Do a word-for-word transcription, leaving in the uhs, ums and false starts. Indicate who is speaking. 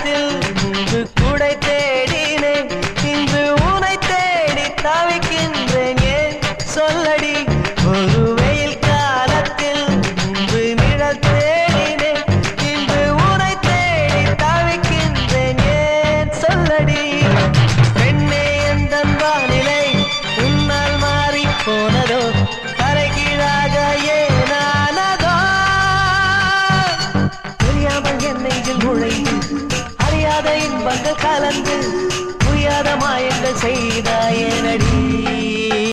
Speaker 1: காலத்தில் முன்பு கூடை தேடினேன் இன்று உனை தேடி தவிக்கின்றேன் ஏன் சொல்லடி ஒரு வெயில் காலத்தில் முன்பு நிழல் தேடினேன் இன்று உனை தேடி தவிக்கின்றேன் ஏன் சொல்லடி பெண்ணே எந்தன் வானிலை உன்னால் மாறி போனதோ தலைகீழாக ஏனானதோ தெரியாமல் என்னையில் நுழைந்து அறியாத இன்பங்கள் கலந்து புரியாத மாயங்கள் செய்தாயனடி